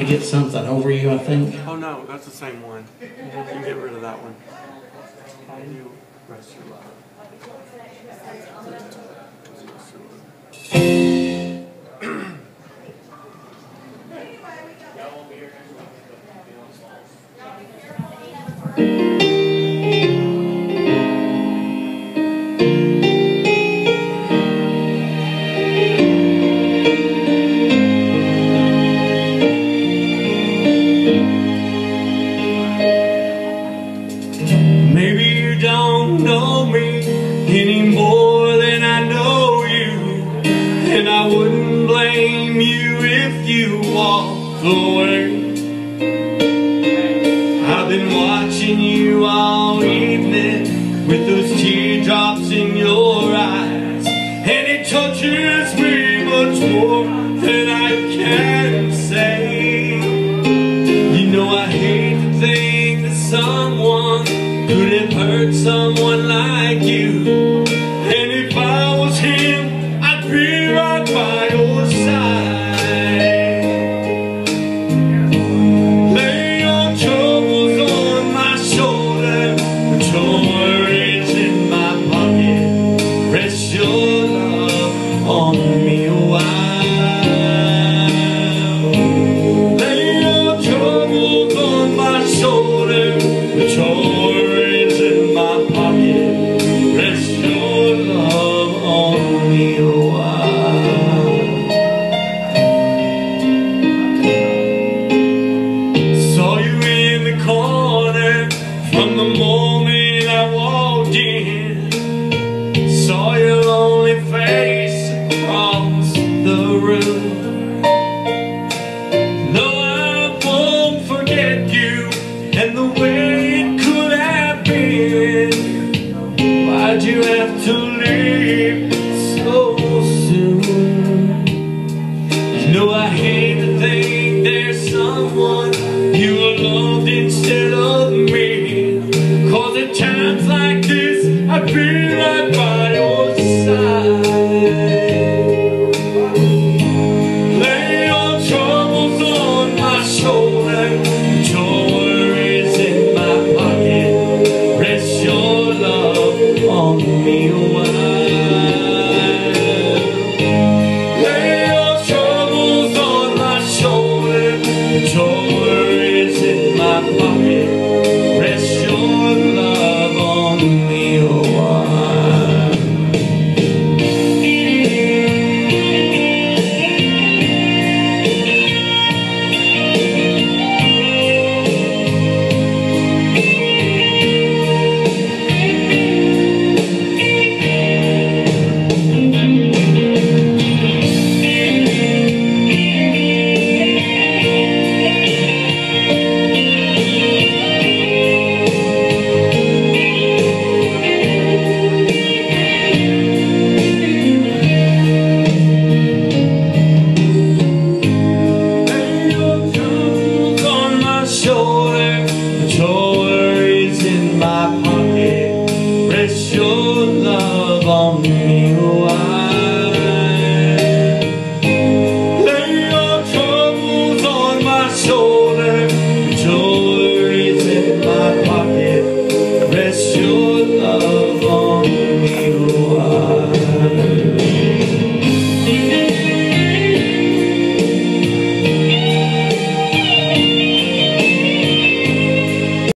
get something over you, I think. Oh no, that's the same one. You can get rid of that one. How do you rest your love? Maybe you don't know me any more than I know you, and I wouldn't blame you if you walked away. I've been watching you all evening with those teardrops in your eyes, and it touches me much more than I can say. You know I hate to think that someone could have hurt someone like you, and if I was him, I'd be right by your side. Lay your troubles on my shoulder, put your worries in my pocket, rest your love on me a while. Lay your troubles on my shoulder, put your worries in my pocket, rest your love on me a while. Saw you in the corner from the moment I walked in. Saw your lonely face across the room. No, I won't forget you and the way it could have been. Why'd you have to leave so soon? You know I hate to think there's someone you loved instead of me, 'cause at times like this I feel right by your side. Lay your troubles on my shoulder, put your worries in my pocket, rest your love on me a while. Lay your troubles on my shoulder, put your